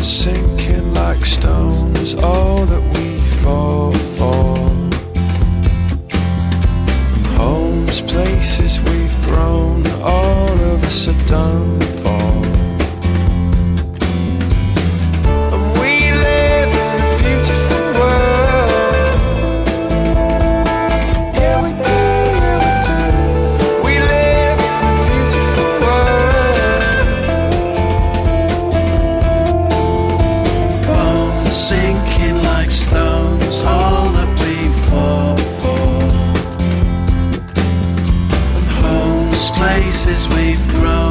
sinking like stones, all that we fall for. Homes, places we've grown, all of us are done for. And we live in a beautiful world. Yeah, we do, yeah, we do. We live in a beautiful world. Bones sinking like stones, all that we fall for. Places we've grown.